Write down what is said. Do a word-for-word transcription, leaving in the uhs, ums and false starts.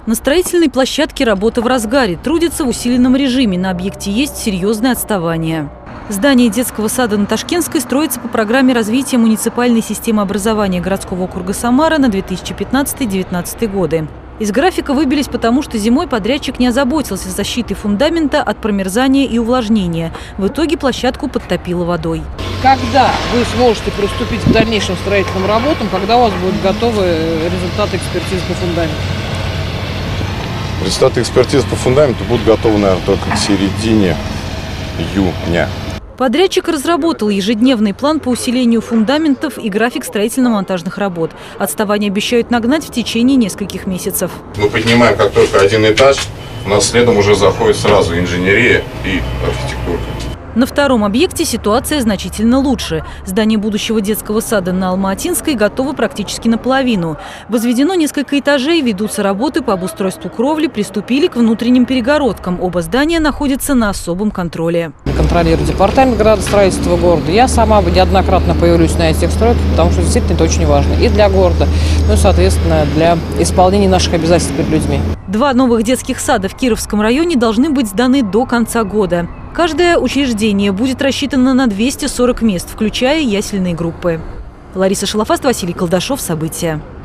На строительной площадке работа в разгаре. Трудятся в усиленном режиме. На объекте есть серьезное отставание. Здание детского сада на Ташкентской строится по программе развития муниципальной системы образования городского округа Самара на две тысячи пятнадцатый — две тысячи девятнадцатый годы. Из графика выбились потому, что зимой подрядчик не озаботился защитой фундамента от промерзания и увлажнения. В итоге площадку подтопило водой. Когда вы сможете приступить к дальнейшим строительным работам, когда у вас будут готовы результаты экспертизы по фундаменту? Результаты экспертизы по фундаменту будут готовы, наверное, только к середине июня. Подрядчик разработал ежедневный план по усилению фундаментов и график строительно-монтажных работ. Отставание обещают нагнать в течение нескольких месяцев. Мы поднимаем как только один этаж, у нас следом уже заходит сразу инженерия и архитектура. На втором объекте ситуация значительно лучше. Здание будущего детского сада на Алма-Атинской готово практически наполовину. Возведено несколько этажей, ведутся работы по обустройству кровли, приступили к внутренним перегородкам. Оба здания находятся на особом контроле. Контролирует департамент градостроительства города. Я сама неоднократно появлюсь на этих стройках, потому что действительно это очень важно и для города, ну и, соответственно, для исполнения наших обязательств перед людьми. Два новых детских сада в Кировском районе должны быть сданы до конца года. Каждое учреждение будет рассчитано на двести сорок мест, включая ясельные группы. Лариса Шалафаст, Василий Колдашов. События.